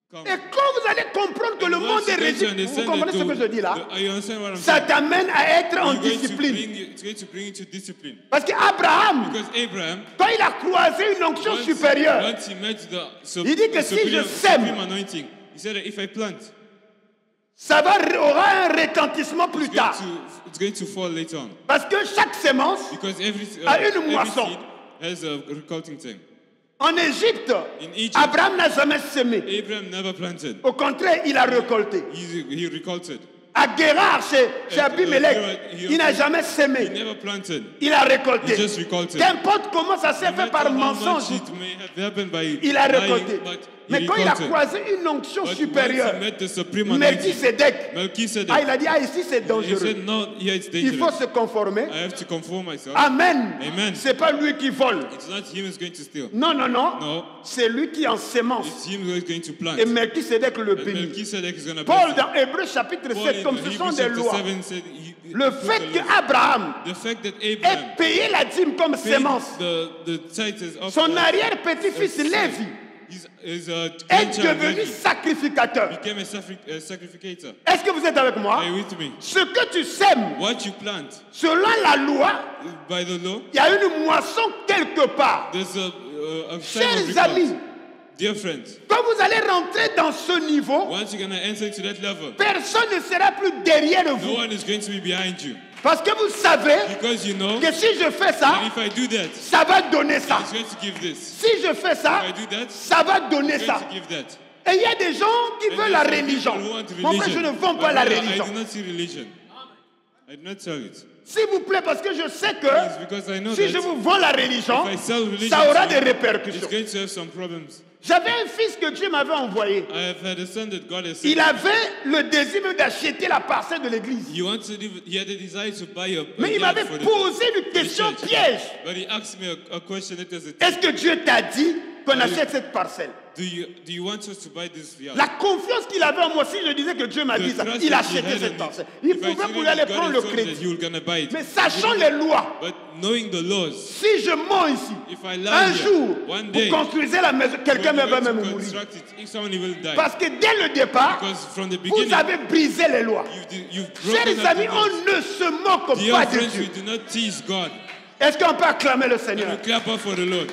come. Et quand vous allez comprendre que le monde est régi, vous comprenez ce que je dis là? You understand what I'm Ça saying? t'amène à être en You're going to discipline. it's going to bring you to discipline. Parce qu'Abraham, Because Abraham, quand il a croisé une onction supérieure, once he met the il dit que si je sème, supreme anointing, he said that if I plant, ça aura un retentissement plus tard. it's going to fall later on. Parce que chaque sémence Because every moisson. seed has a recolting thing. En Égypte, In Egypt, Abraham n'a jamais semé. Abraham never planted. Au contraire, il a récolté. He recolted. À Guérard, chez Abimelech, il n'a jamais He semé. never planted. Il a récolté. He just recolted. Qu'importe comment ça s'est No fait par matter how much mensonge, it may have happened by il a lying, récolté. but he Mais quand il a recolted. croisé une onction But supérieure, once he met the supreme anointing, Melchisedec, Melchizedek, il a dit, ici c'est he dangereux. said, no, here it's Il faut dangerous. se conformer. I have to conform myself. Amen. Amen. C'est pas lui qui vole. It's not him who's going to steal. Non, non, non. No, C'est lui qui en sémence. it's him who is going to plant. Et Melchisedec le And bénit. Melchizedek is going to Paul bless him. dans Hébreux chapitre Paul 7, in comme ce sont Hebrews des chapter lois. 7 said Le fait qu'Abraham the fact that ait Abraham payé la dîme comme paid sémence, the tithes of son arrière-petit-fils Lévi his est grandchild devenu Levi sacrificateur. became a sacrificator. Est-ce que vous êtes avec moi? Are you with me? Ce que tu sèmes, What you plant, selon la loi, by the law, il y a une moisson quelque part. there's a time of Chers record. amis, Dear friends, quand vous allez rentrer dans ce niveau, once you're going to enter into that level, personne ne sera plus derrière no vous. one is going to be behind you. Parce que vous savez Because you know que si je fais that ça, if I do that, ça va donner ça. it's going to give this. Si je fais ça, If I do that, ça va donner it's ça. going to give that. Et il y a des gens qui And veulent la there's some religion. people who want Mon frère, je ne religion. vends pas But la brother, religion. I do not see religion. I do not sell it. S'il vous plaît, parce que je sais It's que because I know si je that vous vends la religion, if I sell religion, ça aura to des you, répercussions. it's going to have some problems. J'avais un fils que Dieu m'avait envoyé. I have had a son that God has sent. Il avait le désir même d'acheter la parcelle de l'église. He had a desire to buy a Mais il yard m'avait for posé une question church. piège. But he asked me a question that was Est-ce que Dieu t'a dit qu'on achète cette parcelle? do you want us to buy this yard? La confiance qu'il avait en moi, si je disais que Dieu m'a dit ça, il achetait cette parcelle. Il pouvait pour aller prendre le crédit. You were gonna buy it. Mais sachant les lois, But knowing the laws, si je mens ici, if I lie un here, jour, one vous day, construisez la maison, quelqu'un when you va go même to mourir. construct it, if someone will die. Parce que dès le départ, Because from the vous beginning, avez brisé les lois. you've broken Chers up amis, the on laws. ne se moque Dear pas de friends, we Dieu. do not tease God. Est-ce qu'on peut acclamer le And Seigneur? we clap up for the Lord.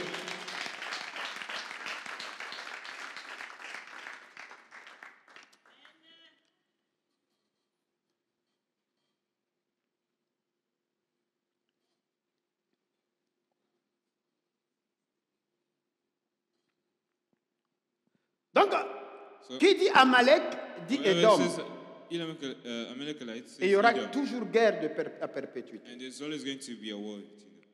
Donc, qui dit Amalek dit Wherever it Édom. says Amalekites, Et il y aura Edom. toujours guerre à perpétuité. And there's always going to be a war between them.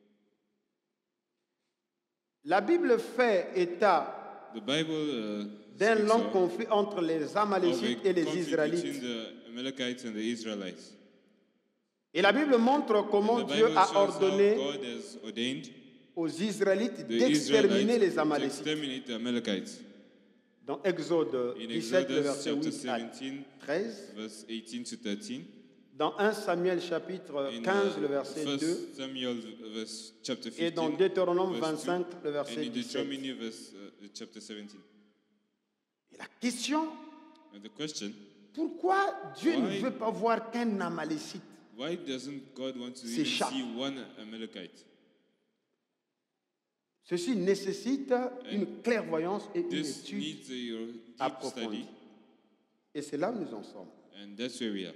La Bible fait état The Bible d'un speaks long of conflit entre les a Amalécites et les conflict Israélites. between the Amalekites and the Israelites. Et la Bible montre comment And the Dieu Bible a shows how ordonné God has ordained aux Israélites the d'exterminer Israelites les to Amalécites. exterminate the Amalekites. Dans Exode In 17, le Exodus verset chapter 8 à 17, 13. verse 18 to 13. Dans 1 Samuel chapitre In 15, le verset 1 2. Samuel verse chapter 15. Et dans Deutéronome verse 25, le 2, verset and in 17. Deuteronomy verse chapter 17. Et la question, And the question, pourquoi Dieu ne Why? veut pas voir qu'un Amalécite why doesn't God want to even s'échappe? see one Amalekite? Ceci nécessite une clairvoyance et une This étude needs a deep approfondie. study, Et c'est là où nous en sommes. and that's where we are.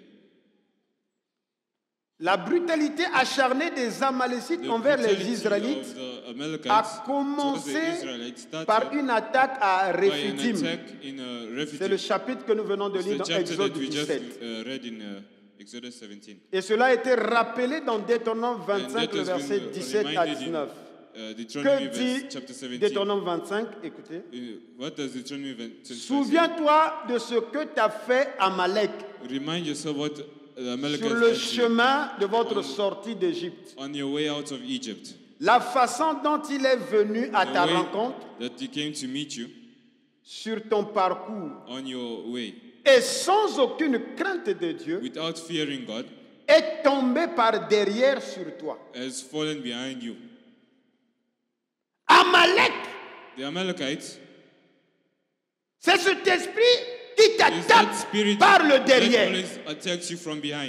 La brutalité acharnée des Amalécites The envers les brutality Israélites of the Amalekites a towards the commencé Israelites started par une attaque à by an Rephidim. attack in C'est le Rephidim. chapitre que nous venons de It's lire the dans chapter Exode that we just 17. read in Exodus 17. Et cela a été rappelé dans Deutéronome And 25, that le has verset been 17 à reminded in 19. Deuteronomy Que dit chapter 17. Deutéronome 25? Écoutez. What does Deuteronomy 25 say? Souviens-toi de ce que t'a fait Amalek Remind yourself what the Amalekites sur le did to you chemin de votre sortie d'Égypte. on your way out of Egypt. La façon dont il est venu à The ta way rencontre that he came to meet you sur ton parcours on your way et sans aucune crainte de Dieu without fearing God est tombé par derrière sur toi. has fallen behind you. Amalek, The Amalekites, c'est C'est cet esprit qui It's that t'attaque spirit par le that derrière. always attacks you from behind.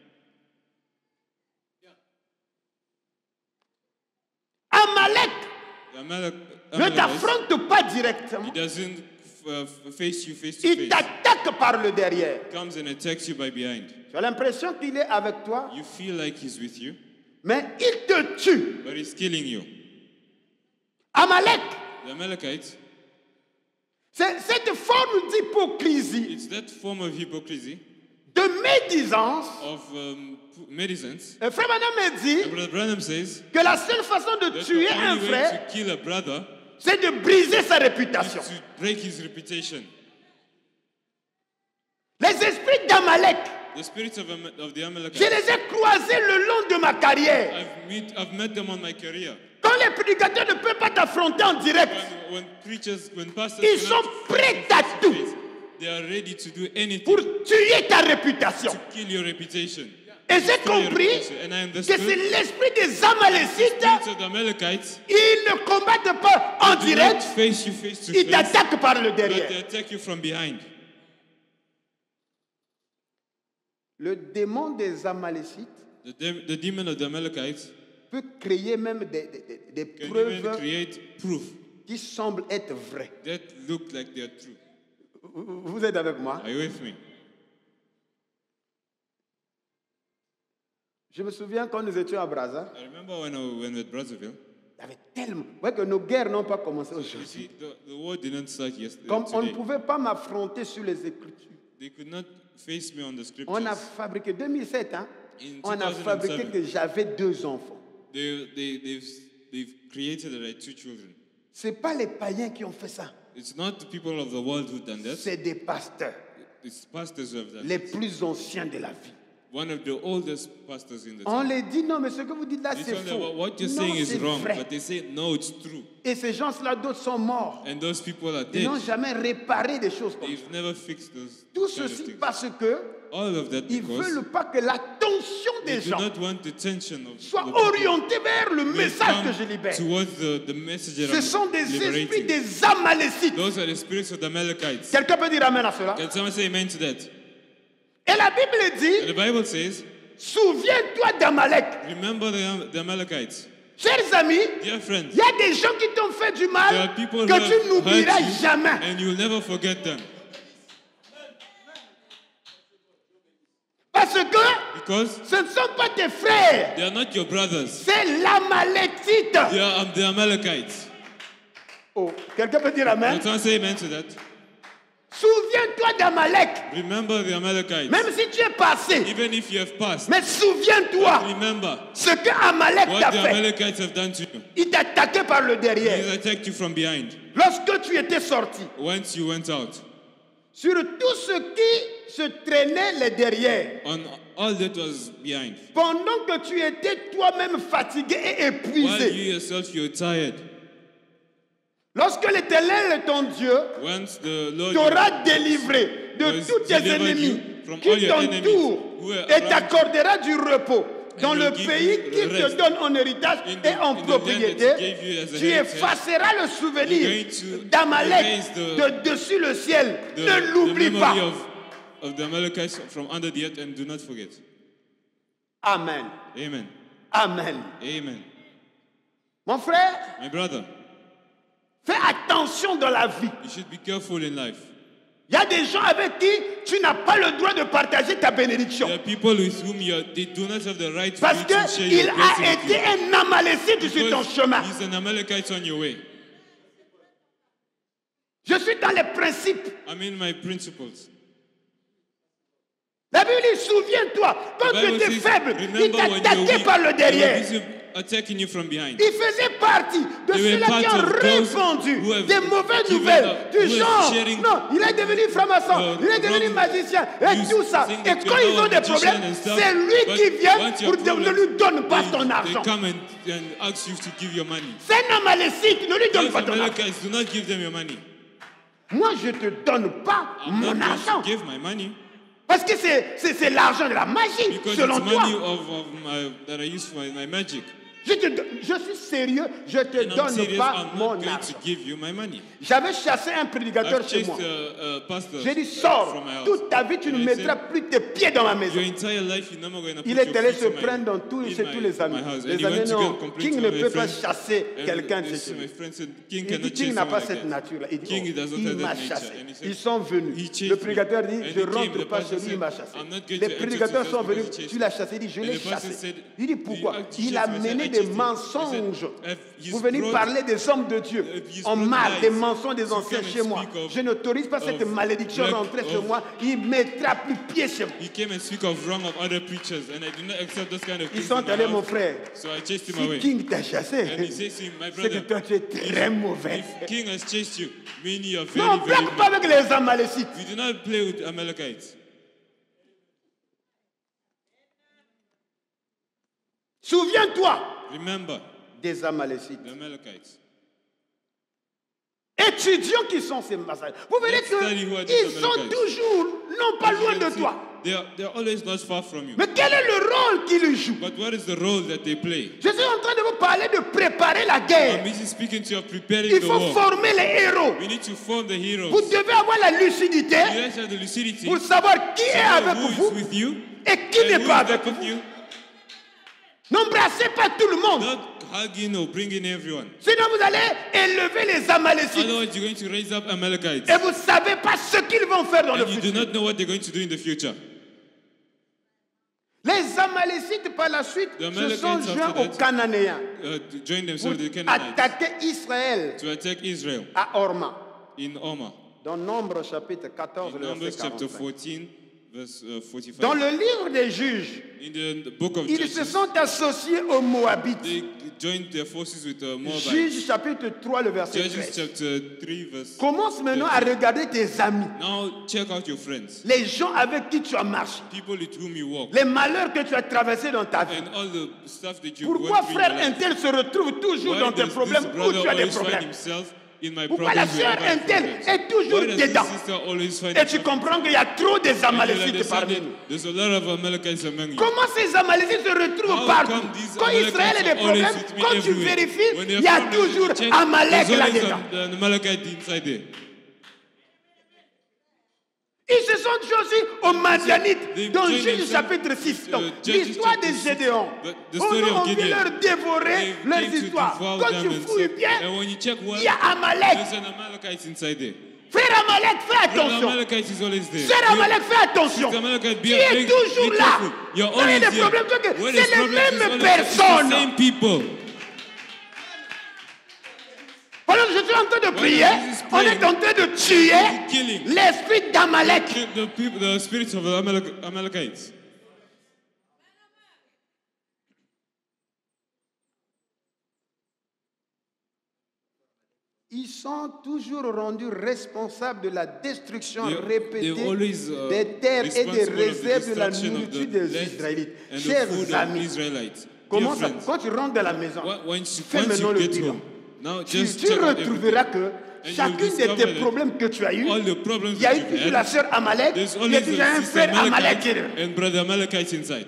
Amalek The ne Amalekite, t'affronte pas directement. he doesn't face you face to Il face. t'attaque par le derrière. He comes and attacks you by behind. Tu as l'impression qu'il est avec toi, You feel like he's with you, mais il te tue. but he's killing you. Amalek, The Amalekite, c'est cette forme d'hypocrisie, it's that form of hypocrisy, de médisance. of medicines. Frère Branham me dit And Brother Branham says que la seule façon de that tuer the un only way frère, to kill a brother c'est de briser sa is réputation. to break his reputation. Les esprits d'Amalek, The spirits of the je Amalekites, les ai croisés le long de ma carrière. I've met them on my career. Quand les prédicateurs ne peuvent pas t'affronter en direct, When pastors ils cannot sont prêts à face to tout face, they are ready to do anything pour to tuer ta réputation. kill your reputation. Et j'ai Destroy your compris reputation. And I que c'est understood l'esprit des Amalécites. spirits of the Amalekites, Ils ne combattent pas en do not direct, face you face to ils face, t'attaquent par le but they derrière. attack you from behind. Le démon des Amalécites The demon of the Amalekites peut créer même des can even preuves create proof qui semblent être vraies. that look like they are true. Vous êtes avec moi? Are you with me? Je me souviens quand nous étions à Brazza, I remember when I went with Brazzaville. il y avait tellement... Vous voyez que nos guerres n'ont pas commencé You aujourd'hui. see, the war didn't start yesterday. Comme on ne Today. pouvait pas m'affronter sur les Écritures. They could not face me on the scriptures. On a fabriqué, 2007, hein, In on a 2007. fabriqué que j'avais 2 enfants. They've created like 2 children. Ce n'est pas les païens qui ont fait ça. It's not the people of the world who've done that. C'est des pasteurs, It's pastors who have done les it. plus anciens de la vie. One of the oldest pastors in the On town. les dit, non, mais ce que vous dites là, They c'est tell them, faux. what you're Non, saying is c'est wrong, vrai. but they say, no, it's true. Et ces gens-là, d'autres sont morts. And those people are Ils dead. n'ont jamais réparé des choses comme ça. They've never fixed those Tout kind of ceci things. parce que All of that ils ne because veulent pas que l'attention they des do gens not want the tension of soit the people orientée vers le to message come que je libère. towards the message that Ce sont I'm des esprits liberating. des Amalécites. Those are the spirits of the Amalekites. Quelqu'un peut dire amen à cela? Can someone say amen to that? Et la Bible And dit, the Bible says, souviens-toi d'Amalek. remember the Amalekites. Chers amis, Dear friends, il y a des gens qui t'ont fait du there mal are people que who tu have n'oublieras hurt you jamais. and you'll never forget them. Parce que Because ce ne sont pas tes frères, they are not your brothers. c'est l'Amalécite. They are the Amalekites. Oh, quelqu'un peut dire amen? Can someone say amen to that? Souviens-toi d'Amalek, Remember the Amalekites. même si tu es passé. Even if you have passed, Mais souviens-toi remember ce que Amalek what t'a the fait. Amalekites have done to you. Il t'a attaqué par le They derrière. attacked you from behind. Lorsque tu étais sorti, Once you went out, sur tout ce qui se traînait les derrière, on all that was behind. pendant que tu étais toi-même fatigué et While épuisé, you yourself, you're tired. lorsque l'Éternel est ton Dieu, Once the Lord t'aura délivré de was tous tes delivered ennemis you from all qui your enemies t'entourent who are et around t'accordera du repos dans And le will give pays you qu'il te rest donne en héritage in et en the land propriété, that he gave you as a tu heritage. effaceras le You're souvenir going to d'Amalek erase de dessus le ciel. the Ne l'oublie memory pas. of the Amalekites from under the earth, and do not forget. Amen. Amen. Amen. Amen. Mon frère, My brother, fais attention dans la vie. you should be careful in life. Il y a des gens avec qui tu n'as pas le droit de partager ta bénédiction. There are people with whom they do not have the right for Parce you to share qu'il your a blessing with été you. un Amalécite sur ton Because chemin. he's an Amalekite on your way. Je suis dans les principes. I mean my principles. La Bible dit, souviens-toi, quand The tu Bible étais says, faible, il remember when you're t'attaquait weak, par le they were derrière. busy attacking you from behind. Il faisait partie de They were ceux-là qui part ont of those répandu who have des mauvaises given nouvelles up, du who have genre. sharing, Non, il est devenu franc-maçon, il est devenu wrong magicien et news, tout ça. saying Et that quand you're ils now ont a des magician problèmes, and stuff, c'est lui but qui vient once you pour have dire ne problems, lui donne pas ton They argent. come and ask you to give your money. C'est un Amalécite, ne lui donne Those pas ton argent. Amalekites, do not give them your money. Moi, je ne te donne pas I'm mon not going argent. to give my money Parce que c'est l'argent de la magie, because selon it's toi. money that I use for my magic. Je suis sérieux, je ne te And I'm donne serious, pas I'm mon not going argent. to give you my money. J'avais chassé un prédicateur I've chez chased moi. a pastor J'ai dit, from sors, my house. toute ta vie, tu ne And I mettras said, plus tes pieds dans ma maison. your entire life, you're never going to put Il your est allé feet se in my- prendre dans tous in chez my- tous les amis. my house. And Les he went amis, to go non, and complain King to ne my peut pas friends. chasser And quelqu'un de this chez my lui. friend said, King Il cannot dit, King chase n'a someone pas like cette that. nature-là. Il dit, King, he does not il have that m'a nature. chassé. And he said, Ils sont venus. he chased Le me. prédicateur dit, And je he came. rentre The pas pastor chez lui, said, il m'a chassé. I'm not going Les to enter prédicateurs just sont because venus, he chased tu me. l'as chassé, il dit, je And l'ai the pastor chassé. said, Il dit, "Do you pourquoi? actually Il a chase me?" I said, mené "I des chased him." He mensonges. said, "He's Vous venez brought- parler des hommes de Dieu. he's On brought marre lies des mensonges des to anciens come and chez moi. speak of- Je n'autorise pas cette of malédiction black- rentrer chez of- moi. Il ne mettra plus pied chez moi. He came and speak of wrong of other preachers, and I do not accept those kind of Ils things. sont in my allés, house. mon frère. So I chased him Si away. King t'a chassé, And he says to him, my c'est que brother, toi tu es très mauvais. if King has chased you, meaning you are very, Non, on ne very blague pas bad. avec les Amalécites. We do not play with Amalekites. Souviens-toi Remember, des Amalécites. the Amalekites. Étudions qui sont ces massages. Vous verrez Let's study who are these qu'ils sont Amalekites. toujours, non pas loin de toi. They're always not far from you. Mais quel est le rôle qu'ils jouent? But what is the role that they play? Je suis en train de vous parler de préparer la I'm guerre. busy speaking to you of preparing Il the faut war. former les héros. We need to form the heroes. Vous devez avoir la lucidité You guys have the lucidity pour savoir qui to est know avec who vous is with you et qui and n'est who pas is avec not vous. with you. N'embrassez pas tout le monde. Not hugging or bringing everyone. Sinon vous allez élever les Amalécites. Otherwise, you're going to raise up Amalekites. Et vous ne savez pas ce qu'ils vont faire dans le And you do futur. not know what they're going to do in the future. Les Amalécites par la suite The se Amalekites sont after joints aux that, Cananéens To join pour themselves to the Canaanites. attaquer Israël To attack Israel à Orma. in Omar. Dans Nombre chapitre 14, In le Numbers verset chapter 45. 14, verse 45. Dans le livre des juges, In the book of ils se Judges, sont associés aux Moabites. they joined their forces with Moabites. Juges chapitre 3, le verset Judges 13. chapter 3, verse. Commence maintenant à regarder tes amis, Now check out your friends, les gens avec qui tu as marché, people with whom you walk, les malheurs que tu as traversés dans ta vie. and all the stuff that you Pourquoi went through in frère your life. Untel se retrouve toujours Why dans tes does problèmes this où brother tu as des always find problèmes? himself in my Pourquoi la problems sœur wherever I have Untel problems? est toujours Why does dedans? this sister always find Et tu herself? comprends qu'il y a trop des And you Amalécites understand parmi that nous. there's a lot of Amalekites among you. Comment ces Amalécites se retrouvent How partout? come these Quand Amalekites Israël a are des always problèmes, with me quand tu everywhere? vérifies, When il they're y a from toujours the check, Amalek there's always là-dedans. an Amalekite inside there. Ils se sont aussi aux Madianites They dans joined Juge themselves chapitre 6. with, Donc, Judges l'histoire de chapter 6, Gédéon. the story of On vient Gideon. leur dévorer They leurs came to histoires. devour Quand them tu and fouilles stuff. bien, And when you check well, il y a Amalek. there's an Amalekite inside there. Frère Amalek, fais Brother attention. Amalekite is always there. Sœur Amalek, fais attention. Sister Amalekite, Tu es toujours là. You're Quand il y a always des here. problèmes, tu vois que When c'est there's les problems, it's mêmes always it's the personnes. same people. Pendant que je suis en train de prier, Jesus on praying, est en train de tuer killing l'esprit d'Amalek. the spirits of the Amalekites. Ils sont toujours rendus responsables de la destruction répétée they're always, des terres et des responsible of the réserves de la destruction of nourriture the des land Israélites. and the Chers food of amis, Israelites. comment Dear ça, friends, quand tu rentres dans la maison, once fais maintenant you le get bilan. home, now Tu just check out retrouveras everything. que And chacune you'll de discover tes that problèmes que tu as eu, all the problems il y a that eu you've toujours had, la sœur Amalek, there's il y a always toujours un a sister frère Amalek. Amalekite and brother Amalekite inside.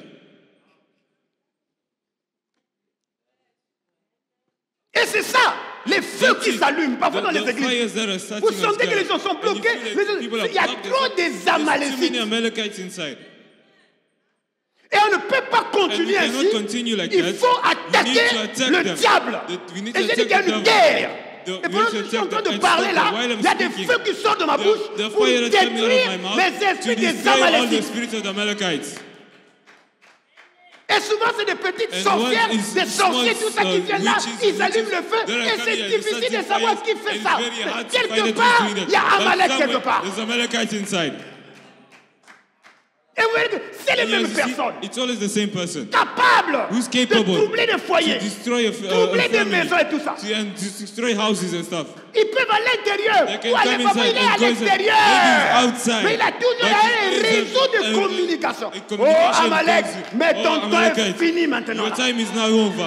Et c'est ça, les feux qui s'allument parfois dans les The églises. fires that are starting Vous sentez us que les down. gens sont And you bloqués. feel that people are Il y a blocked. trop des There's too many Amalécites. Amalekites inside. Et on ne peut pas And we continuer cannot ainsi. continue like Il that. faut We need to attaquer attack le them. diable. We need Et to j'ai dit qu'il y a attack the une devil. guerre. The- Et we pendant need que to je suis en attack train them de and parler stop là, them while I'm il y a des speaking. feux qui sortent de ma bouche The pour fire that's coming out of my détruire mouth les to esprits des destroy all the Amalécites. spirits of the Amalekites. Et souvent, c'est des petites And sorcières, what is des sorciers, small, tout ça qui viennent là, witches, ils allument le witches feu, that are et coming c'est and difficile de starting savoir fires, qui fait and ça. it's very hard to Quelque find out part, who's doing that. il y a But Amalek quelque somewhere, part. there's Amalekites inside. Et vous voyez que c'est les And you mêmes see, personnes it's always the same person capables who's de capable troubler des to foyers, destroy a troubler des family, maisons et tout ça. and to destroy houses and stuff. Ils peuvent à l'intérieur They can ou aller come parfois, inside il est à and go inside. l'extérieur. Maybe he's outside. Mais il a toujours But un he is réseau de a communication. Oh communication Amalek, goes- mais Oh, ton temps est Amalekite, fini maintenant. Your là. time is now over.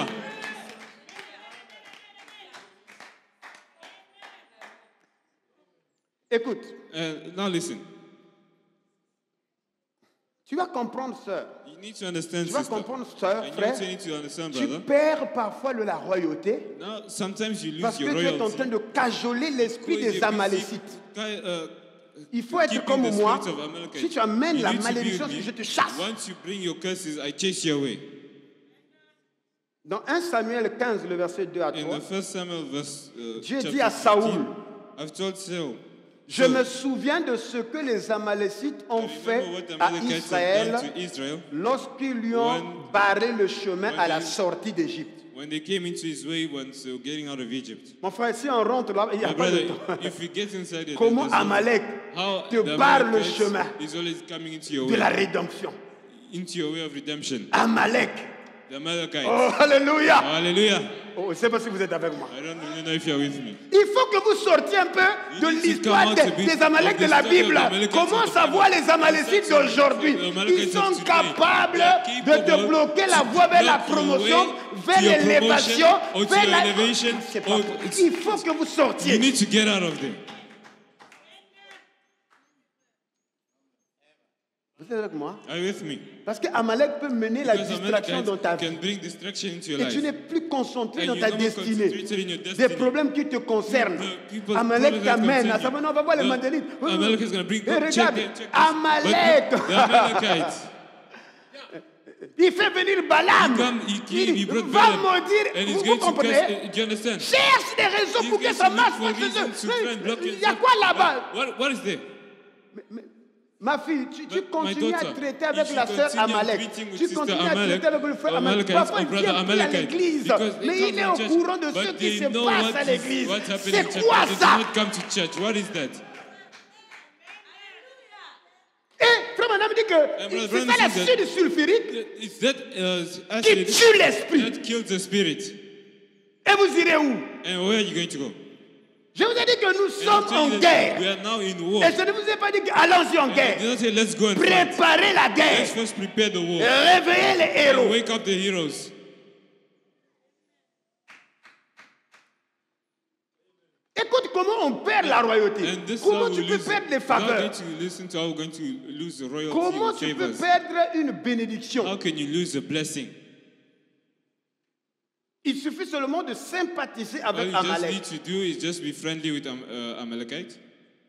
Écoute, Now listen. Tu vas comprendre, sœur. You need to understand, Tu vas sister. comprendre, sœur, And you frère. also need to understand, Tu brother. perds parfois la royauté Now, sometimes you parce lose que your tu es en royalty. train de cajoler l'esprit des Amalécites. Il faut être Keeping comme the moi. spirit of Amalekite. Si tu amènes You la need to be malédiction, with me. je te chasse. Once you bring your curses, I chase you away. Dans 1 Samuel 15, le verset 2 à In 3, the first Samuel verse, Dieu chapter dit à Saoul, 15, I've told Saul, je me souviens de ce que les Amalécites ont fait remember what the à Amalekites have Israël done to Israel lorsqu'ils lui ont barré le chemin à la sortie d'Égypte. when they came into his way when they were getting out of Egypt. Mon frère, si on rentre là, il n'y a My pas de brother, temps. if you get inside it, Comment Amalek te barre le chemin is always coming into your de way, la rédemption. into your way of redemption. Amalek. The Amalekites. Oh, alléluia. Hallelujah. Oh, je ne sais pas si vous êtes avec moi. I don't really know if you're with me. Il faut que vous sortiez un peu You de need to l'histoire come out to be- des Amaleks of de the la story of Bible. the Amalekites Comment of the savoir Bible. les Amalécites The story d'aujourd'hui? of the Amalekites Ils sont of today. capables They are de te capable bloquer la to voie vers la block your promotion, way vers to your l'élévation, promotion or to vers your la... elevation, C'est pas or possible. it's- Il faut que vous You sortiez. need to get out of there. Vous êtes avec moi? Are you with me? Parce que Amalek peut mener la Because distraction dans ta Amalekites vie. can bring distraction into your Et life. tu n'es plus concentré And dans you're ta no more destinée. concentrated in your Des destiny. problèmes qui te concernent. The people- Amalek problems that t'amène à concern savoir, non, on va voir les you. Mandélites. Amalek is going to bring. Et regarde, check this. Amalek. But the Amalekites. Il fait venir Balaam. He Il brought va Balaam, maudire. and he's Vous going to comprenez? curse. Do you understand? Cherche des raisons He's pour que going ça to marche. look for reasons to try and block Il y a yourself. quoi là-bas? What is there? Ma fille, tu My continues à daughter, traiter avec if you la sœur continue Amalek. treating with Tu sister continues à Amalek, traiter avec le frère Amalek. Amalekites Parfois, or il brother vient plus à Amalekite, l'église. because they Mais come il est to au church, courant de ce but qui they se know passe à what's l'église. happening C'est in church, quoi but they ça? do not come to church. What is that? Et frère Madame dit And que Brother c'est Branham ça says l'acide sulfurique It's that qui acid tue l'esprit. that kills the spirit. Et vous irez où? And where are you going to go? Je vous ai dit que nous And sommes I'm telling en you that guerre. we are now in war. Et je ne vous ai pas dit que allons-y en And I guerre. did not say let's go and fight. Préparez la Let's guerre. first prepare the war. Réveillez les héros. And wake up the heroes. Écoute comment on perd la royauté. And this is Comment how tu we peux lose. perdre les We're not faveurs. going to listen to how we're going to lose the royalty Comment and tu peux favors. perdre une bénédiction? How can you lose a blessing? Il suffit seulement de sympathiser All avec you just Amalek. need to do is just be friendly with Amalekite.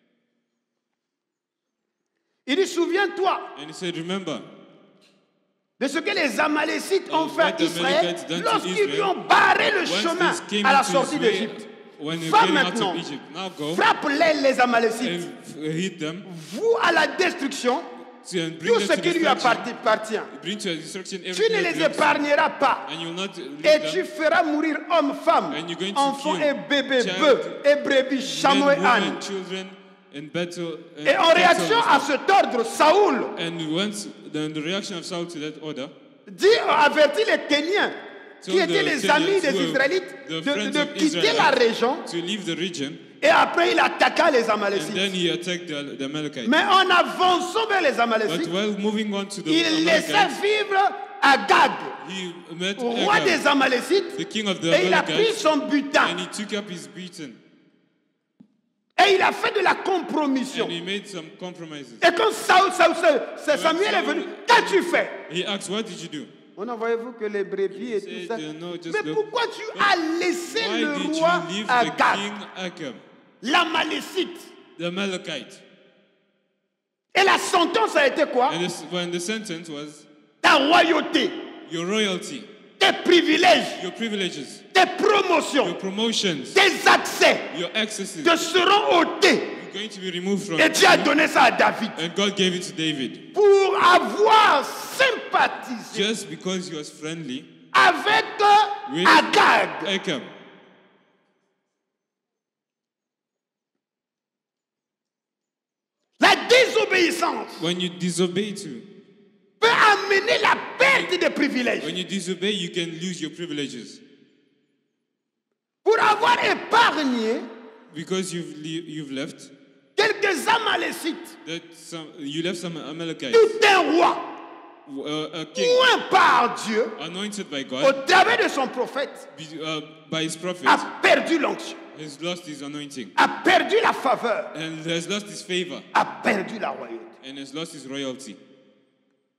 Il dit, souviens-toi And he said, remember, de ce que les Amalécites ont Of fait à what the Israël Amalekites done to lorsqu'ils lui Israel, ont barré le once chemin this came à la into sortie his way, d'Égypte. when you're Va getting out maintenant, of Egypt, now go frappe-les les Amalécites. and hit them Vous à la destruction, and bring tout them ce to qui lui destruction. appartient. Bring to destruction Tu everything ne that les belongs to you. épargneras pas. And you'll not leave Et them. tu feras mourir hommes, femmes, And you're going to enfants kill et bébés, child, bœufs et brebis, chameaux et Men, ânes. women, children, and battle. Et en réaction à cet ordre, Saoul And once the reaction of Saul to that order, avertit les Kéniens, qui told étaient the les amis Kenyans des who were Israélites, the de friends of quitter Israel, la région. to leave the region, Et après, il attaqua les and Amalécites. then he attacked the Amalekites. Mais en avançant vers les But Amalécites, while moving on to the il laissait Amalekites, vivre Agag, he met roi Agag, des Amalécites, the king of the et il a pris Amalekites, son butin. and he took up his beaten, Et il a fait de la compromission. and he made some compromises. Et quand Samuel est venu, qu'as-tu fait? He asked, what did you do? On envoyez-vous que les brebis et tout He ça. said, "No, just Mais the- pourquoi tu as laissé Why le did roi you leave the Agag, king Agag, l'Amalécite? the Amalekite? Et la sentence a été quoi? And when the sentence was, Ta royauté, your royalty, tes privilèges, your privileges, tes your promotions, promotions, tes accès your accesses te seront ôtés. are going to be removed from Et Dieu a you. donné ça à David And God gave it to David. pour avoir sympathisé Just because he was friendly avec with Agag. Achan. La désobéissance When you disobey too, peut amener la perte des privilèges. when you disobey, you can lose your privileges. Pour avoir épargné Because you've left, quelques Amalécites, you left some Amalekites, tout un roi, a king oint par Dieu, anointed by au God, travers de son prophète, by his prophet, a perdu l'onction, has lost his anointing a perdu la faveur, and has lost his favor a perdu la royauté. and has lost his royalty.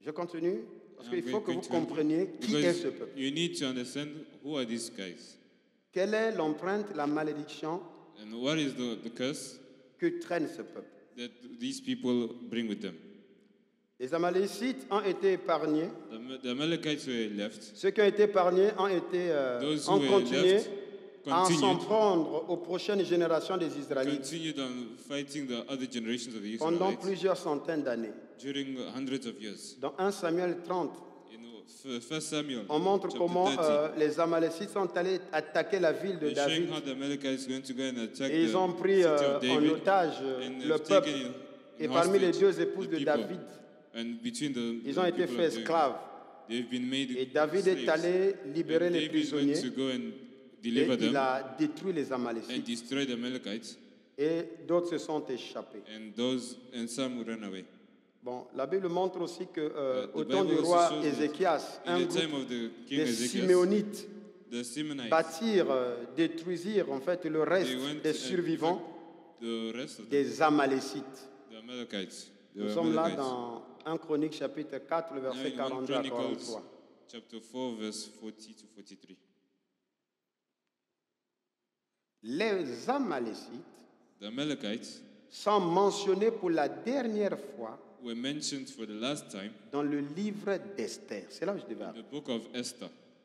Je continue parce qu'il I'm faut que going vous to continue. compreniez qui est ce Because peuple. you need to understand who are these guys. Quelle est l'empreinte, la malédiction And what is the curse que traîne ce peuple? that these people bring with them. Les Amalécites ont été épargnés. The Amalekites were left. Ceux qui ont été épargnés Those who ont were continué left à s'en continued, prendre aux prochaines générations des Israélites continued on fighting the other generations of the pendant Israelites plusieurs centaines d'années. during hundreds of years. Dans 1 Samuel 30, In 1 Samuel, on montre chapter comment 30, les Amalécites sont allés attaquer la ville de they're showing David how the Amalekites went to go and attack et ils ont the pris city of en David otage and le have peuple. taken Et in parmi les hostage deux épouses the de people. David, And between the ils ont été people faits of David, esclaves. they've been made Et David est slaves. allé libérer And les David went prisonniers to go and et deliver il them a détruit les and Amalécites. destroy the Amalekites, Et d'autres se sont échappés. and some ran away. Bon, la Bible montre aussi que The au temps Bible du also roi shows that Ézéchias, in un the time groupe of the king des Ezekiel, Siméonites the Simonites, bâtirent, détruisirent en fait le reste they went des and survivants the rest of them, des Amalécites. the Amalekites. Nous sommes là dans 1 Chronique chapitre 4, le verset Now in 1 42 à Chronicles 43. chapter 4 verse 40 to 43. Les Amalécites The Amalekites sont mentionnés pour la dernière fois were mentioned for the last time dans le livre d'Esther. C'est là où je devais in aller. the book of Esther,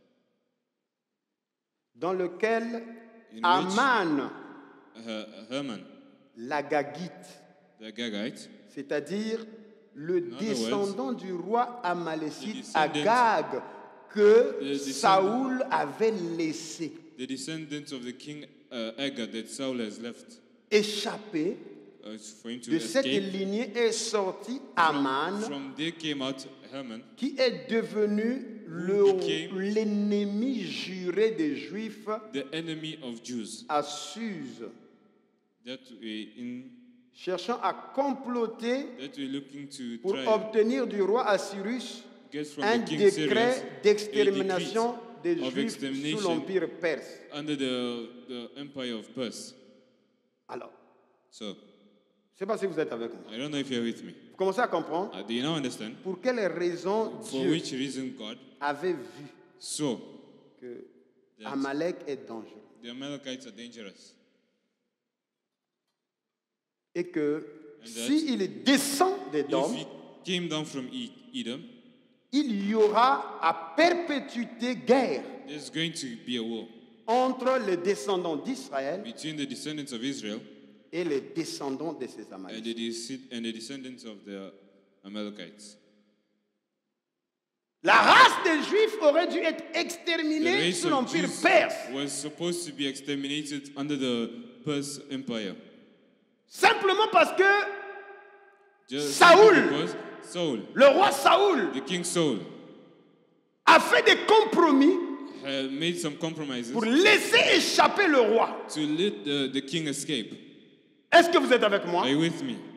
Dans lequel in which Aman, Haman, l'Agagite, the Agagite, c'est-à-dire le In other descendant du roi the Amalécite descendant- Agag que the descendant- Saoul avait laissé the descendants of the king Agag that Saul has left, échapper. for him to De cette escape. lignée est sorti Aman, From there came out Haman, qui est devenu became l'ennemi juré des Juifs the enemy of Jews, à Suse, that we in cherchant à comploter that we're looking to pour try obtenir du roi Assyrus get from un the king décret Cyrus d'extermination des of Juifs sous extermination l'Empire perse. under the empire of Perse. Alors, So je ne sais pas si vous êtes avec moi. I don't know if you're with me. Vous commencez à comprendre Do you now understand pour quelle raison for Dieu which reason God avait vu saw que That- Amalek est dangereux the Amalekites are dangerous, et que And that- s'il descend d'Édom, if he came down from Edom, il y aura à perpétuité guerre there's going to be a war entre les descendants d'Israël between the descendants of Israel et les descendants de ces and Amalécites. the descendants of the Amalekites. La race des Juifs aurait dû être The exterminée race sous of l'Empire Jews perse. was supposed to be exterminated under the Perse Empire. Simplement parce que Just Saul, because Saul, le roi Saoul, the king Saul, a fait des compromis had made some compromises pour laisser échapper le roi. to let the king escape. Est-ce que vous êtes avec moi? Are you with me?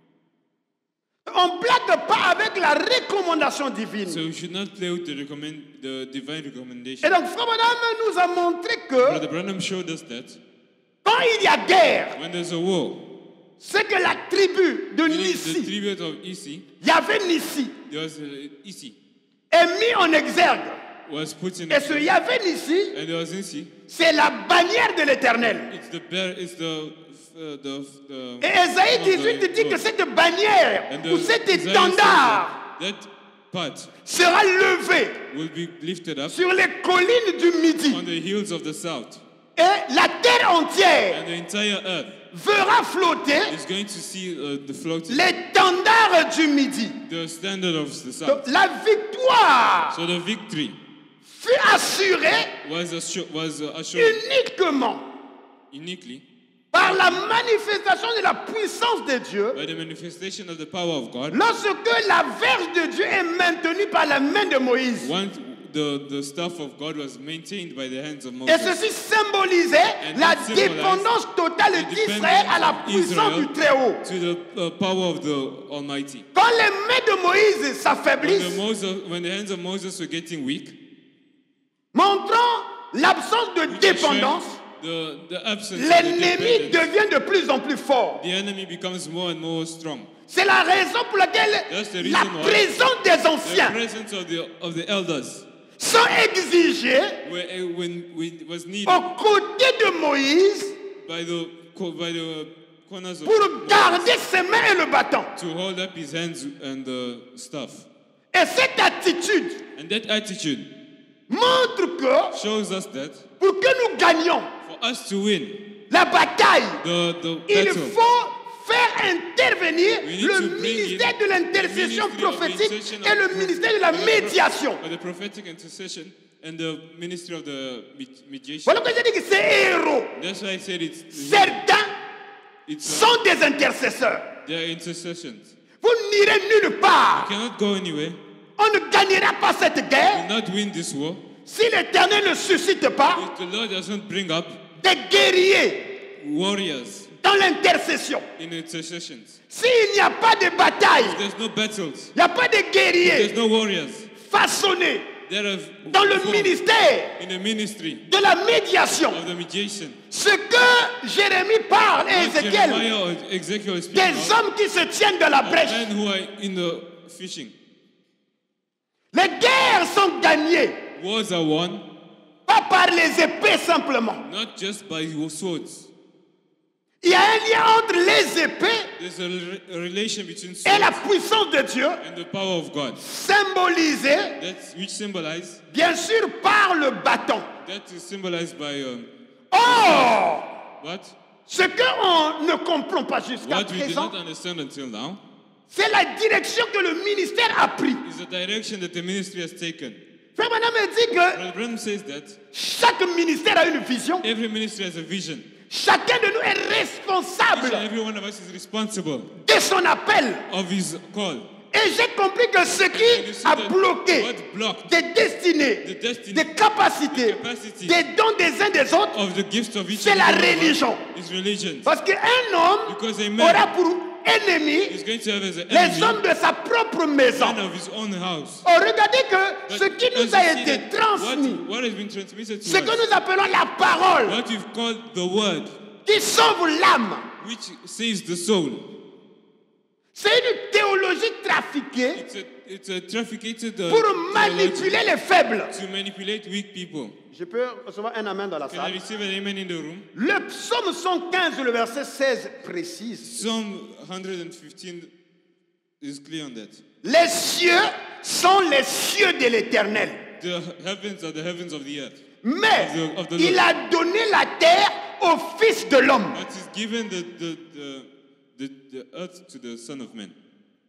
On ne blague pas avec la recommandation divine. So we should not play with the divine recommendation. Et donc, Frère Branham nous a montré que Brother Branham showed us that quand il y a guerre, when there's a war, c'est que la tribu de meaning the Nissi, tribute of Isi, il y avait Nissi, there was Isi, est mis en exergue. was put in Et ce Yahvé Nissi, and there was Isi. c'est la bannière de l'Éternel. It's the Et Ésaïe 18 dit que cette bannière ou cet étendard that part sera levé will be lifted up sur les collines du Midi. on the hills of the south, Et la terre entière and the entire earth verra flotter is going to see the floating, l'étendard du Midi. the standard of the south. Donc la victoire So the victory fut assurée was assured uniquement uniquely par la manifestation de la puissance de Dieu by the manifestation of the power of God. lorsque la verge de Dieu est maintenue par la main de Moïse. Once the staff of God was maintained by the hands of Et Moses. ceci symbolisait la it symbolized dépendance totale the d'Israël à la dependence of puissance Israel du Très-Haut. To the power of the Almighty. Quand les mains de Moïse s'affaiblissent, When the hands of Moses were getting weak, montrant l'absence de dépendance, the absence of l'ennemi the dependence, devient de plus en plus fort. the enemy becomes more and more strong. C'est la raison pour laquelle That's the la reason why présence des the anciens presence of the elders sont exigés when was needed aux côtés de Moïse by the corners of pour Moses garder ses mains et le bâton. to hold up his hands and the staff. Et cette attitude And that attitude montre que shows us that pour que nous gagnions for us to win la bataille, the il battle, faut faire intervenir We need le to bring ministère in de l'intercession the ministry of prophétique intercession et le and ministère de la médiation. the prophetic intercession and the ministry of the mediation. Voilà pourquoi j'ai dit que ces héros, That's why I said certains it's sont des intercesseurs. their intercessions. Vous n'irez nulle part. Cannot go anywhere. On ne gagnera pas cette guerre Will not win this war si l'Éternel ne suscite pas if the Lord doesn't bring up des guerriers warriors dans l'intercession. in intercessions. S'il n'y a pas de bataille, If there's no battles, il n'y a pas de if guerriers there's no warriors, façonnés there are dans le formed ministère in the ministry de la médiation. of the mediation. Ce que Jérémie parle et What Ézéchiel, Jeremiah or Ezekiel is speaking des of, hommes qui se tiennent dans la brèche. men who are in the fishing. Les guerres sont gagnées, Wars are won pas par les épées simplement. not just by your swords. Il y a un lien entre les épées There's a relation between et la swords puissance de Dieu, and the power of God. symbolisée Which symbolize, bien sûr par le bâton. that is symbolized by Or, what? ce qu'on ne comprend pas jusqu'à What we did présent, not understand until now c'est la direction que le ministère a pris. is the direction that the ministry has taken. Frère Branham me dit que Brother Branham says that chaque ministère a une vision. every ministry has a vision. Chacun de nous est Each and responsable every one of us is responsible de son appel. of his call. Et j'ai compris que ce And you qui see a that bloqué what blocked des destinées, the destiny, des capacités, the capacity des dons des uns des autres, of the gifts of each c'est and la every one of religion. us is religion. Parce qu'un homme Because a aura man pour ennemi is going to have as an les enemy hommes de sa propre maison. man of his own house. Oh, regardez que But ce qui as nous you a see été that transmis, what has been transmitted ce to que us, nous appelons la parole, what we've called the word, qui sauve l'âme, which saves the soul. c'est une théologie trafiquée It's a trafficated pour theology manipuler les faibles. to manipulate weak people. Je peux recevoir un amen dans la Can I salle. receive an amen in the room? Le psaume 115, le verset 16 précise. Psalm 115 is clear on that. Les cieux sont les cieux de l'Éternel. The heavens are the heavens of the earth. Mais Of the Lord. il a donné la terre au Fils de l'homme. But he's given the earth to the Son of Man.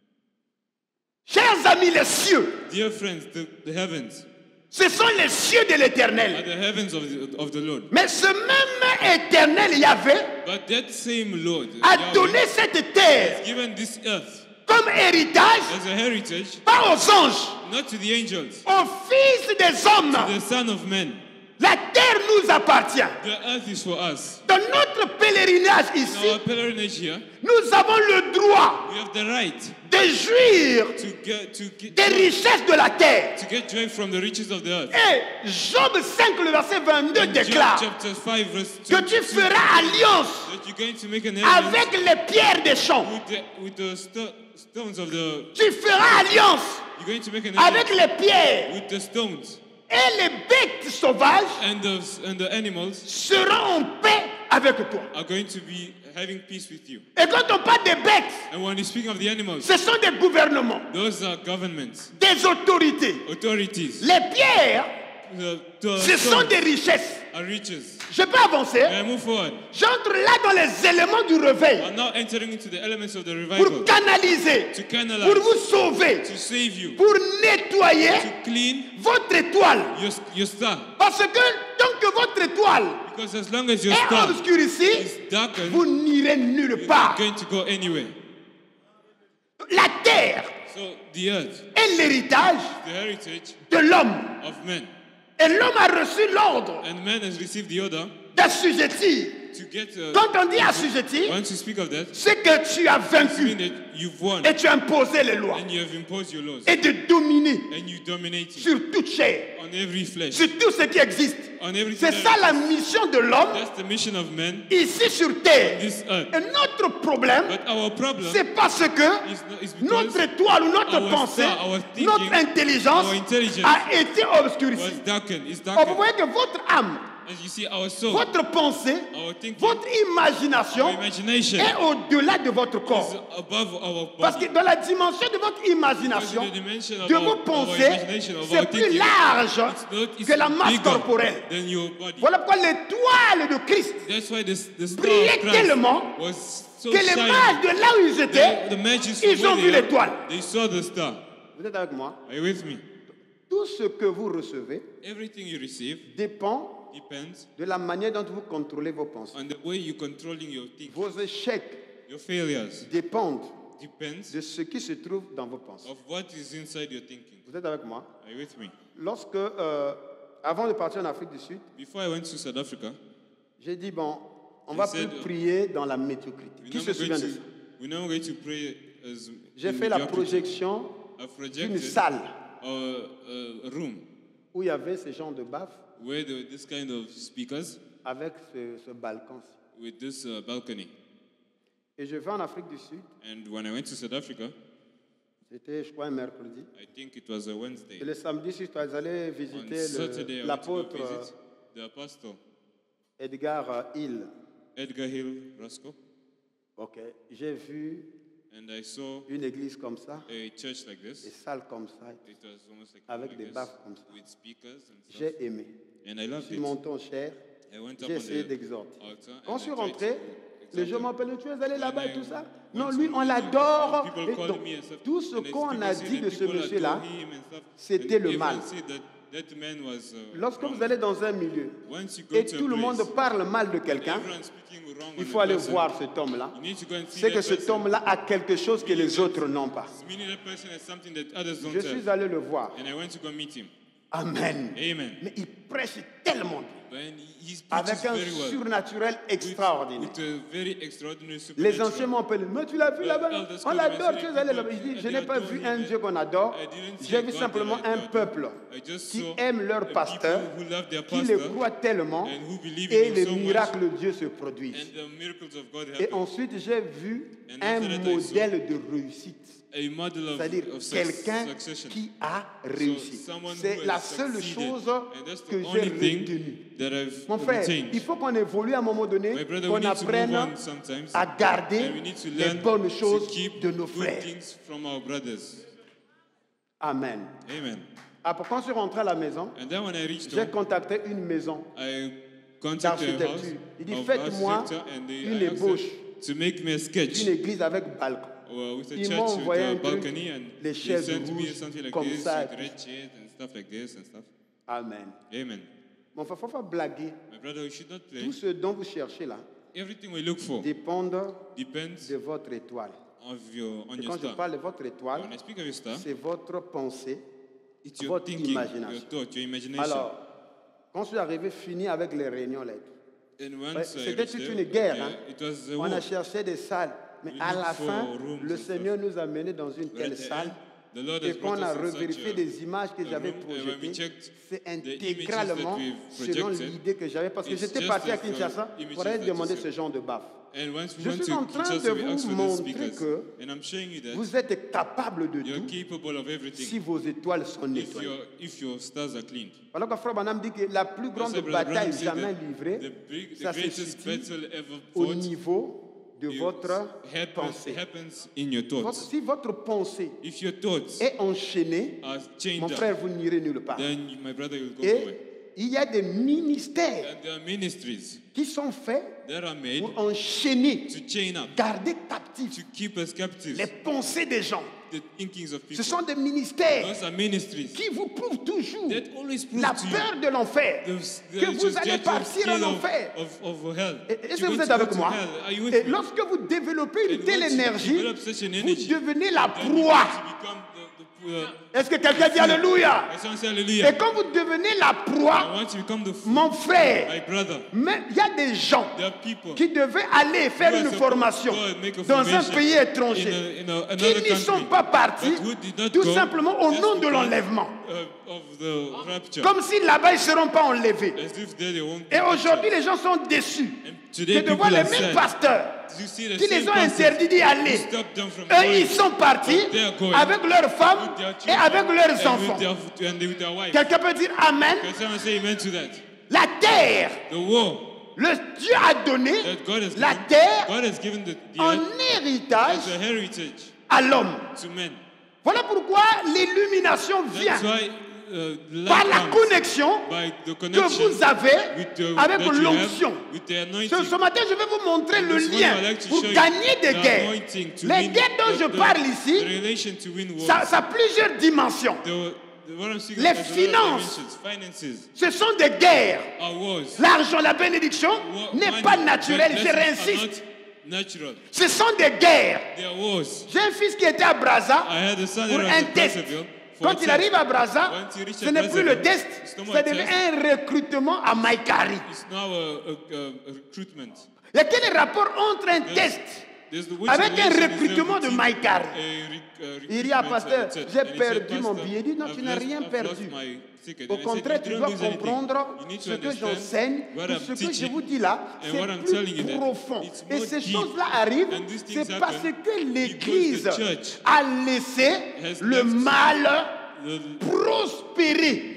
Chers amis, les cieux, Dear friends, the heavens ce sont les cieux de are l'Éternel. the heavens of the Lord. Mais ce même Éternel Yahvé But that same Lord a Yahweh, donné cette terre has given this earth comme héritage, as a heritage, pas aux anges, not to the angels, aux fils des hommes. to the Son of Man. La terre nous appartient. The earth is for us. Dans notre pèlerinage In ici, our pilgrimage here, nous avons le droit we have the right de jouir to des richesses de la terre. get joy from the riches of the earth. Et Job 5, le verset 22 And Job déclare chapter 5 verse que 2 tu feras alliance that you're going to make an alliance avec les pierres des champs. with the stones of the. Tu feras alliance You're going to make an avec alliance les pierres. with the stones, Et les bêtes sauvages and the animals seront en paix avec toi. are going to be having peace with you. Et quand on parle des bêtes, And when you speak of the animals, ce sont des gouvernements, those are governments, des autorités. authorities. Les pierres, The ce sont stones des richesses. are riches. Je peux avancer. May I move forward? J'entre là dans les éléments du réveil I'm now entering into the elements of the pour revival canaliser, to canalize, pour vous sauver, to save you, pour nettoyer to clean votre étoile. your star. Parce que tant que votre étoile Because as long as your est star obscurcie, is darkened, vous n'irez nulle you're not part. going to go anywhere. La terre So the earth, est l'héritage the heritage de l'homme. of men, Et l'homme a reçu l'ordre and man has received the order d'assujettir to get Quand on dit assujetti, once you speak of that, c'est que tu as it vaincu means that you've won et tu as imposé les lois and you have imposed your laws et de dominer and you dominate sur toute chair, on every flesh, sur tout ce qui existe. on everything. C'est ça la mission de l'homme That's the mission of man ici sur terre. this earth. Et notre problème, But our problem c'est parce que is notre because étoile ou notre our pensée, star, our thinking, notre intelligence our intelligence a été obscurcie. was darkened. It's Or vous darkened. voyez que votre âme, As you see, our soul, votre pensée, our thinking, votre imagination our imagination est au-delà de votre is corps. above our Parce body. que dans la dimension de votre imagination, Because in the dimension of de our vos pensées, imagination, of c'est our plus thinking, large it's que la masse bigger corporelle. than your body. Voilà pourquoi l'étoile de Christ That's why the star brillait of Christ tellement was so que les shining. mages de là où ils étaient, The magic ils ont vu l'étoile. They saw the star. Vous êtes avec moi? Are you with me? Tout ce que vous recevez Everything you receive dépend depends de la manière dont vous contrôlez vos pensées. on the way you're controlling your thinking. Vos échecs Your failures dépendent depends de ce qui se trouve dans vos pensées. of what is inside your thinking. Vous êtes avec moi? Are you with me? Lorsque, avant de partir en Afrique du Sud, Before I went to South Africa, j'ai dit, bon, on va plus prier dans la médiocrité. Qui se souvient de ça? we're now going to pray as J'ai fait la projection I've d'une projected salle a room où il y avait ce genre de baffe where this kind of speakers avec ce balcon-ci. with this balcony. Et je vais en Afrique du Sud, And when I went to South Africa, c'était, je crois, un mercredi. I think it was a Wednesday. Et le samedi, je suis allé On visiter Saturday, I went to go l'apôtre visit the apostle Edgar Hill. Edgar Hill Roscoe, Ok, j'ai vu and I saw une église comme ça, a church like des this. salles comme ça. It was almost like, Avec like des this, baffes comme ça. with speakers and stuff. J'ai aimé. And I Je loved suis it. monté en chair. I went up J'ai on essayé the d'exhorter. altar Quand and je suis I tried rentré, to les gens exalt m'appellent, tu es allé là-bas et tout ça. When Non, to- lui, on l'adore. people Et call donc, me and stuff. tout ce And as qu'on people a say dit that de ce people monsieur-là, adore him and stuff. c'était And le even mal. say that man was, Lorsque wrong. vous allez dans un milieu Once you go et to a tout le monde place, parle mal de quelqu'un, everyone speaking wrong il on faut the aller person, voir cet homme-là. you need to go and see C'est that que cet person. homme-là a quelque chose que les autres n'ont pas. Meaning that person has something that others don't Je have. suis allé le voir. And I went to go meet him. Amen. Amen. Mais il prêche tellement bien. And he preaches Avec un very well. surnaturel extraordinaire. With a very extraordinary Les supernatural. anciens m'ont appelé. Mais tu l'as vu là-bas? On l'adore, tu es allé là-bas. Je dis, je n'ai pas vu un Dieu qu'on adore. J'ai vu simplement un peuple qui aime leur pasteur, qui le croit tellement, et les miracles de Dieu se produisent. And the miracles of God Et happen. ensuite, j'ai vu And un after that, I saw modèle de réussite. A model C'est-à-dire of quelqu'un succession. qui a réussi. Someone C'est who la has seule succeeded. chose And that's the que j'ai only thing retenue. that I've Mon frère, retained. il faut qu'on évolue à un moment donné, My brother, we qu'on need to move apprenne on sometimes. à garder And we need to les learn bonnes to choses keep de nos good frères. things from our brothers. Amen. Amen. Après, quand je suis rentré à la maison, And then when I reached j'ai home, contacté une maison I contacted a house d'architecture. Il dit, of faites-moi architecture and they une asked ébauche to make me a sketch d'une église avec balcon. with a Ils m'ont church with envoyé a un truc, balcony and les they chaises sent me rouges, something like comme this, ça. with red chairs and stuff like this and stuff. Amen. Amen. Mon frère, il ne faut pas blaguer. My brother, you should not play. Tout ce dont vous cherchez là Everything we look for dépend depends de votre étoile. on Et your quand je star. parle de votre étoile, When I speak of your star, c'est votre pensée, it's your votre thinking, imagination. your thought, your imagination. Alors, quand je suis arrivé, fini avec les réunions là. And once I C'était reached toute there, une guerre. yeah, hein. it was a On a war. cherché des salles. Mais We à looked la for fin, rooms le and Seigneur nous a menés dans une But telle at the salle. end, the Lord Et has brought qu'on a us in such revérifié a- des images que a j'avais room, and when we projetées. checked C'est the images intégralement that we've selon projected, l'idée que j'avais. Parce que it's j'étais just parti à as the Kinshasa images pour aller that demander you ce said. genre de baffe. And once we Je went suis to en train Kinshasa, de we asked vous for these montrer speakers. que And I'm showing you that vous êtes capable de you're tout capable of everything si vos étoiles sont nettoyées. if your stars are cleaned. Alors que Frère Branham dit que la plus grande Brother Branham bataille said jamais that livrée, the ça se greatest situe battle ever au fought niveau de votre pensée. happens in your thoughts. Si votre pensée If your thoughts est enchaînée, are chained mon up, frère, vous n'irez nulle part. then my brother will go Et away. il y a des ministères And there are ministries qui sont faits that are made pour enchaîner, to chain up, garder captifs to keep us captives, les pensées des gens. the thinkings of Ce people. sont des ministères Those are ministries qui vous prouvent toujours that always prove la to you peur de l'enfer, the que vous allez partir en enfer. of hell. Est-ce que You're vous going êtes to avec go to moi? hell. Are you with Et me? lorsque vous développez une And telle once you énergie, develop such an vous energy, devenez la then you proie. become the Est-ce que quelqu'un dit Alléluia? Et quand vous devenez la proie, mon frère, mais il y a des gens qui devaient aller faire une formation dans un pays étranger, qui n'y sont pas partis tout simplement au nom de l'enlèvement. Comme si là-bas ils ne seront pas enlevés. Et aujourd'hui les gens sont déçus de voir les mêmes pasteurs qui les ont interdits d'y aller. Eux, ils sont partis avec leurs femmes et avec leurs enfants. Quelqu'un peut dire Amen? La terre, le Dieu a donné la terre en héritage à l'homme. Voilà pourquoi l'illumination vient par la connexion que vous avez avec l'onction. Ce matin, je vais vous montrer le lien pour gagner des guerres. Les guerres dont je parle ici, ça a plusieurs dimensions. Les finances, ce sont des guerres. L'argent, la bénédiction n'est pas naturelle, je réinsiste. Ce sont des guerres. J'ai un fils qui était à Brazza pour un test. Quand il arrive à Brazza, ce n'est plus le test, ça devient un recrutement à Maïkari. Il y a quel rapport entre un test avec un recrutement de Maïkari? Il dit à pasteur, j'ai perdu mon billet. Il dit non, tu n'as rien perdu. Au contraire, tu dois comprendre ce que j'enseigne, ce que je vous dis là, c'est plus profond. Et ces choses-là arrivent, c'est parce que l'Église a laissé le mal prospérer.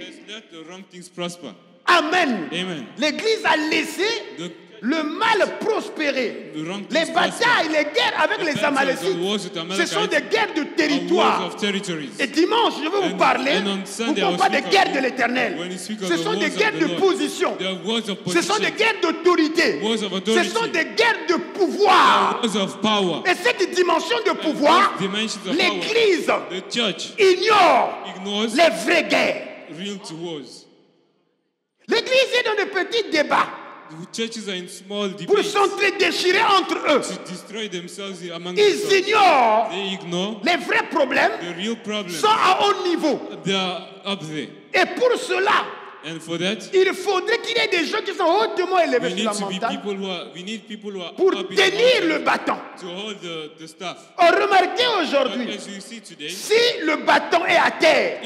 Amen. L'Église a laissé le mal prospérer. Les batailles, les guerres avec les Amalécites, ce sont des guerres de territoire. Et dimanche, je vais vous parler, non pas des guerres de l'Éternel. Ce sont des guerres de position. Ce sont des guerres d'autorité. Ce sont des guerres de pouvoir. Et cette dimension de pouvoir, l'Église ignore les vraies guerres. L'Église est dans de petits débats pour s'entre-déchirer entre eux. Ils ignorent les vrais problèmes, sont à haut niveau. Et pour cela, il faudrait qu'il y ait des gens qui sont hautement élevés sur la montagne pour tenir le bâton. Remarquez aujourd'hui, si le bâton est à terre,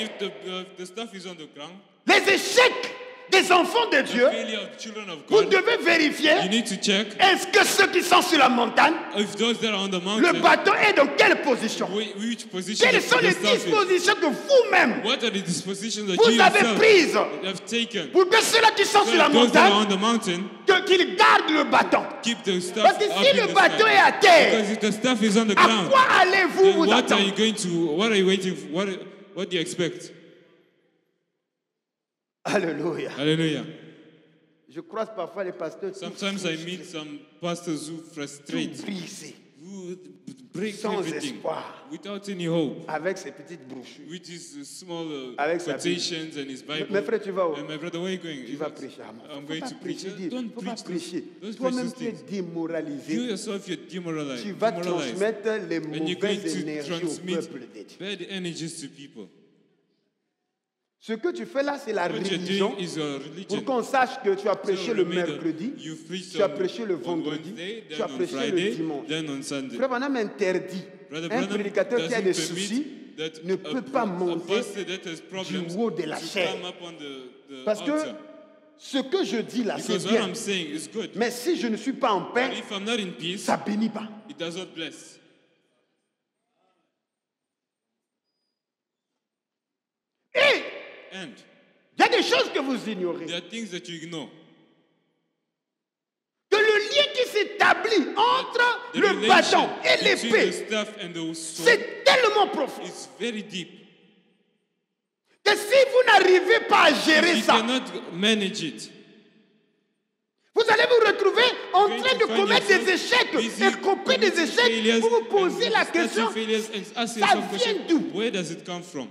les échecs des enfants de Dieu, vous devez vérifier, est-ce que ceux qui sont sur la montagne, le bâton est dans quelle position? Quelles sont les dispositions que vous-même vous avez prises pour que ceux-là qui sont sur la montagne, qu'ils gardent le bâton? Parce que si le bâton est à terre, à quoi allez-vous vous attendre? What do you expect? Alléluia. Hallelujah. Je croise parfois les pasteurs. Sometimes I meet some pastors who frustrate, who break sans everything espoir, without any hope, avec ses petites brochures, with his small avec sa quotations and his Bible. Mais frère, tu vas où? And my brother, where are you going? Tu vas prêcher. I'm going to preach. Don't Don't preach prêcher. those Toi-même, tu es things. démoralisé. You yourself, you're demoralized. Tu vas transmettre les And you're going mauvaises to énergies au transmit peuple de Dieu. bad energies to people. Ce que tu fais là, c'est la What you're religion. doing is a religion. Pour qu'on sache que tu as prêché le mercredi, You've preached tu as on prêché le vendredi, Wednesday, tu as then on prêché le Friday, dimanche. then on Sunday. Frère Branham interdit. Brother Un Branham prédicateur qui a des doesn't soucis permit that ne peut pas monter pastor that has problems du haut de la to chair. come up on the Parce que altar. ce que je dis là, c'est Because what bien. I'm saying is good. Mais si je ne suis pas en paix, But if I'm not in peace, ça bénit pas. it does not bless. Et And il y a des choses que vous ignorez. there are things that you ignore. Que le lien qui s'établit entre The le bâton relation et between the l'épée, staff and the sword c'est tellement profond is very deep. que si vous n'arrivez pas à gérer You ça, cannot manage it. vous allez vous retrouver en You're train going de to find commettre yourself des échecs busy et couper des committing échecs. failures Vous vous and posez la starting question, failures and ask ça yourself vient question, d'où? where does it come from?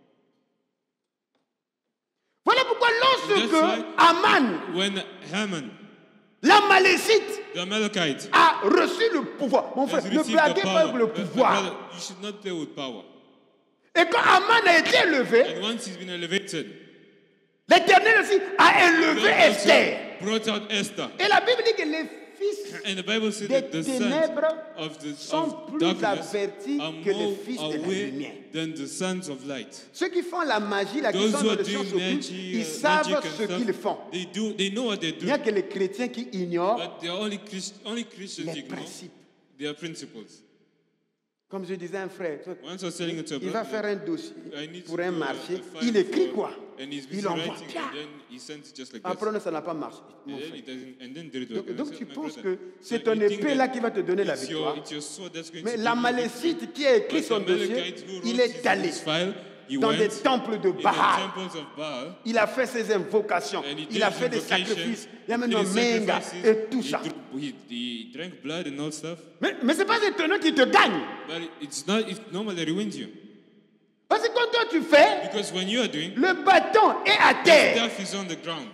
Voilà pourquoi lorsque That's why Aman, when Haman, l'Amalécite, the Amalekite, a reçu le pouvoir. Mon frère, has ne received blaguez the pas power, avec le brother, pouvoir. you should not play with power. Et quand Aman a été élevé, And once he's been elevated, l'Éternel aussi a élevé Esther. Brought out Esther. Et la Bible dit que les fils And the Bible says des that the ténèbres sons sont of plus darkness avertis are que les more fils de la aware lumière. than the sons of light. Ceux qui font la magie, qui Those sont who dans are les doing sciences occultes, magic, ils magic savent and ce stuff, qu'ils font. they know what they Il n'y a do. que les chrétiens qui ignorent But they are only Christians les ignore principes. their principles. Comme je disais à un frère, Once I was telling it to a il va brother, faire un dossier I need pour to un do a marché. file Il écrit for- quoi? And he's busy Il envoie. writing, Tiens. and then he sends it just like that. Après, ça n'a pas marché. And mon then frère. it doesn't, and then did it work. And I Donc said, tu "My penses brother, que so c'est you ton think épée that là qui va te donner la it's victoire. your sword that's going Mais to give you the victory. l'Amalécite qui a écrit But son the dossier, Amalekite who il wrote est allé his file, he dans went des temples de in the Baal. temples of Baal. Il a fait ses invocations. And he Il a did fait des his invocations, sacrifices. Il y a he même did un his menga sacrifices, et tout ça. he drank blood and all stuff. Mais ce n'est pas étonnant qu'il te gagne. But it's not normal that he wins you. Parce que quand toi tu fais, Because when you are doing, le bâton est à the terre. staff is on the ground.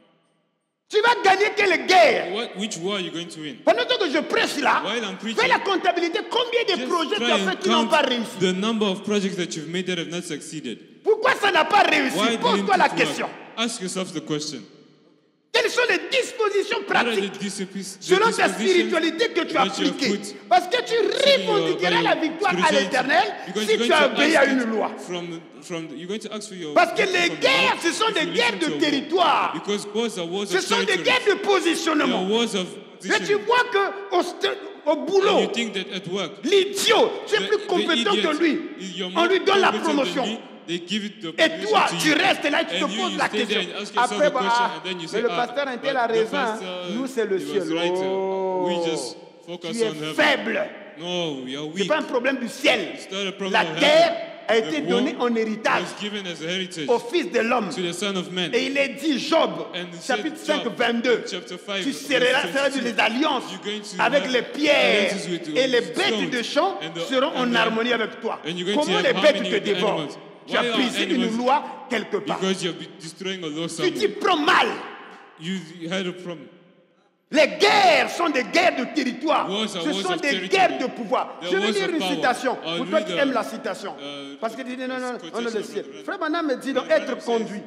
Tu vas gagner quelle guerre? Which war are you going to win? Pendant que je prêche là, While I'm preaching, fais la comptabilité. Combien de Just projets tu try as and fait qui n'ont pas count réussi? the number of projects that you've made that have not succeeded. Pourquoi ça n'a pas réussi? Why didn't Pose-toi la it question. work? Ask yourself the question. Quelles sont les dispositions What are the pratiques selon ta dispositions spiritualité que tu as that you have appliquées? put Parce que tu revendiqueras la victoire à l'éternel si tu as obéi à une loi. You're going to ask for your Parce que les from the guerres, Lord ce sont if des you guerres listen de to a war. territoire. Because wars are wars Ce of sont des territories. guerres de They are positionnement. wars of Mais tu position. vois qu'au And boulot, you think that at work, l'idiot, tu es the- plus the compétent idiot que lui. is you're On more lui donne la competent than promotion. me, they give it the Et promotion toi, to tu you. restes là et tu te And you poses la stay there question. and ask yourself Après, the question, bah, and then you mais say, le pasteur un tel but a the raison. pastor, Nous, c'est le he was ciel. right. Oh, We just focus tu es on heaven. faible. No, we are Ce n'est weak. pas un problème du ciel. It's not a problem La of heaven. terre a été The donnée war en héritage was given as a heritage au Fils de l'homme. to the Son of Man. Et il est dit, Job, And it chapitre said, 5, Job, 22, chapter 5, tu verse seras 22, des alliances you're going to avec have les pierres alliances with et les stones, bêtes de champ and seront en and harmonie avec toi. and you're going to Comment have les bêtes harmony te with the dévorent? animals. Tu as Why are brisé une animals? loi quelque part. Because you're destroying a law Tu somewhere. t'y prends mal. You had a problem. Les guerres sont des guerres de territoire. Wars are Ce wars sont of des territory. guerres de pouvoir. They're Je vais wars lire of une power. citation. I'll Pour toi read qui a- aimes la citation. Parce que tu dis non, non, on est le ciel. Frère Branham me dit dans Être conduit,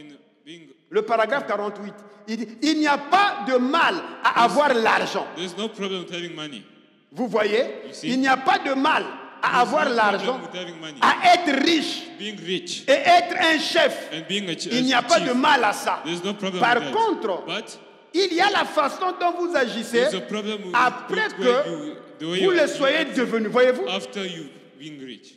le paragraphe 48, il dit il n'y a pas de mal à avoir l'argent. There's no problem with having money. Vous voyez, see? il n'y a pas de mal à avoir no l'argent, problem with having money. à être riche Being rich et être un chef. and being a Il n'y a pas de mal à ça. There's no problem Par with that. contre, But il y a la façon dont vous agissez there's a problem with après with que the way vous you le soyez devenu. Voyez-vous, after you being rich.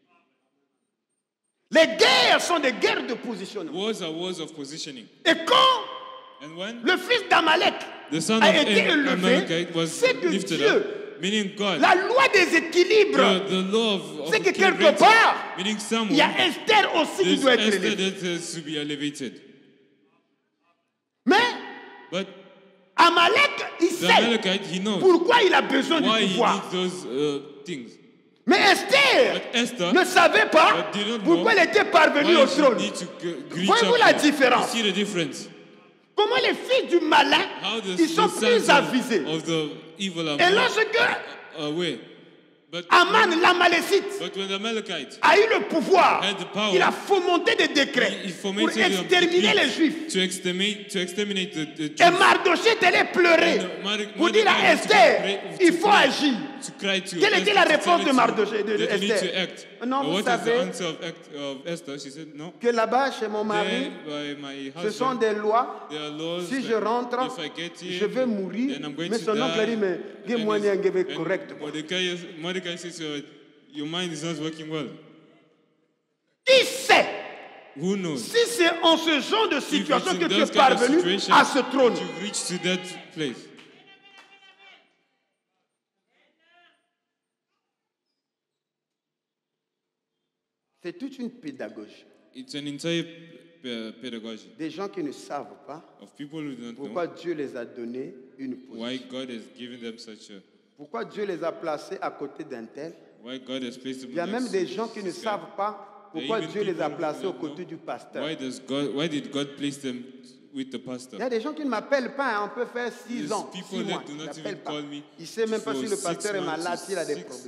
les guerres sont des guerres de positionnement. Wars are wars of positioning. Et quand And when le fils d'Amalek the son a of été élevé, Amalekite was c'est que lifted Dieu, up, meaning God, la loi des équilibres, the law of c'est que quelque equilibrium, part, meaning il y a someone, Esther aussi qui there's doit être Esther élevée. that has to be elevated. Mais But Amalek, il the sait Amalekite, he knows pourquoi il a besoin du why he pouvoir. needs those things. Mais Esther But Esther ne savait pas but did not pourquoi know elle était parvenue why au she trône. need to reach Voyez-vous up la there. différence? You see the difference? Comment les fils du malin, How ils sont plus avisés. of the evil are Et more lorsque aware. But Aman, l'Amalécite, when the Amalekite a eu le pouvoir, had the power, il a fomenté des décrets he pour fomented exterminer les Juifs. to exterminate the Et Jews. Mardochée est allé pleurer pour dire à Esther, il faut agir. To cry to Quelle était la Esther, to réponse tell de her Mardochée, de that you need Esther? to act. Non, But vous what is savez the answer of Esther? She said, no. que là-bas, chez mon mari, There, by my ce sont husband, des lois. there are laws Si je that rentre, if I get here, je vais mourir. then I'm going Mais to son oncle a dit, die. mais dis-moi, And il y a his- correct. and Mordecai says, your mind is not working well. Qui sait Who knows? si c'est en ce genre de If situation it's que in tu es those kind of parvenu situations à ce trône? that you reach to that place. C'est toute une pédagogie. It's an entire pedagogy Des gens qui ne savent pas of people who don't pourquoi know Dieu les a donné une why position. God has given them such a, Pourquoi Dieu les a placés à côté d'un tel. why God has placed them Il y a next même des to gens qui ne this guy. savent pas pourquoi even Dieu les a people who placés aux don't côtés know du pasteur. Why did God place them with the pastor? Il y a des gens qui ne m'appellent pas, hein, on peut faire 6 There's ans, people 6 that mois. do Ils not n'appellent even pas. call me Il ne sait même pas for si le 6 pasteur est months, malade, s'il a des 6 problèmes.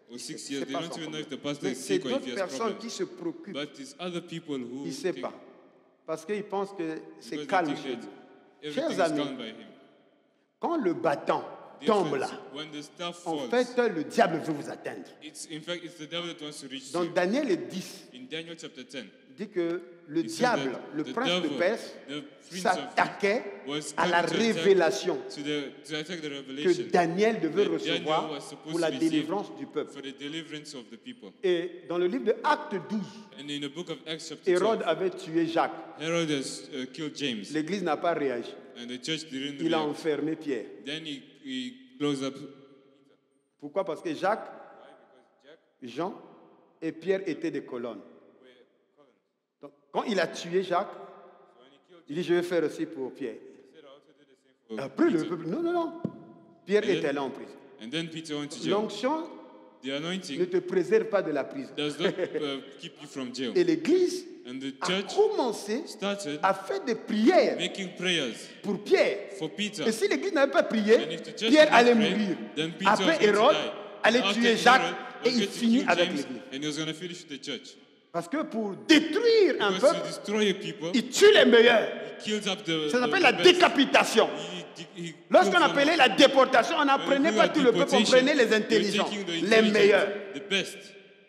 or 6 years, they don't even know if the pastor Mais is c'est sick or if d'autres he has personnes problems. qui se préoccupent. But it's other people who Il ne sait think- pas. Parce qu'ils pensent que c'est because calme they chez think lui. that Chers everything is amis, calm by him. quand le bâton Dear tombe friends, là, when the staff en falls, fait, le diable veut vous atteindre. in fact, it's the devil that wants to reach Dans you. Daniel 10, In Daniel chapter 10, dit que le It says diable, that the le prince de devil, Perse, the prince s'attaquait was à la coming to attack- révélation to attack the que revelation Daniel devait that Daniel recevoir was supposed pour la to receive délivrance du peuple. for the deliverance of the people. Et dans le livre de Actes 12, And in the book of Acts chapter Hérode 12, avait tué Jacques. Herod has killed James, L'Église n'a pas réagi. and the church didn't Il a react. enfermé Pierre. Then he closed up. Pourquoi? Parce que Jacques, Jean et Pierre étaient des colonnes. Donc, quand il a tué Jacques, il dit, je vais faire aussi pour Pierre. Après, le peuple, non. Pierre And then- était là en prison. And then Peter went to jail. L'onction The anointing ne te préserve pas de la prison. does not keep you from jail. Et l'Église And the a church commencé started à faire des prières making prayers pour Pierre. for Peter. Et si l'Église n'avait pas And prié, if the church Pierre did not allait pray, mourir. then Peter was Après, going to Hérode die. allait After tuer Herod Jacques et was il going to finit kill avec James, l'Église. and he was going to finish with the church. Parce que pour détruire un Because peuple, to destroy a people, il tue les meilleurs. he kills up the Ça s'appelle the la best. décapitation. He Lorsqu'on kills them. appelait la déportation, on n'apprenait When pas we tout were le peuple, on deportation, prenait les we were intelligents, taking the les intelligent, meilleurs. the best.